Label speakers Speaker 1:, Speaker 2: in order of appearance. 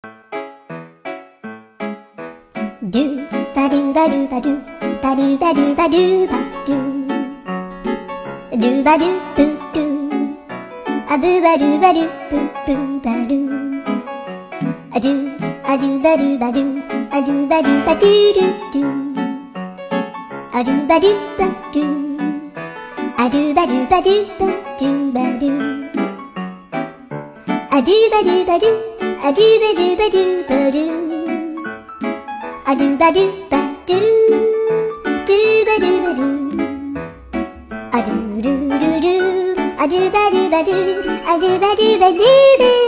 Speaker 1: ドゥバドゥバドゥバドゥバドゥバドゥバドゥバドゥドゥバドゥブドゥアブバドゥバドゥブブバドゥアドゥアドゥバドゥバドゥアドゥバドゥバドゥドゥドゥアドゥバドゥバドゥアドゥバドゥバドゥバドゥバドゥアドゥバドゥバドゥアドゥバドゥバドゥバドゥアドゥバドゥバドゥドゥバドゥバドゥアドゥルルルアドゥバドゥバドゥアドゥバドゥバドゥ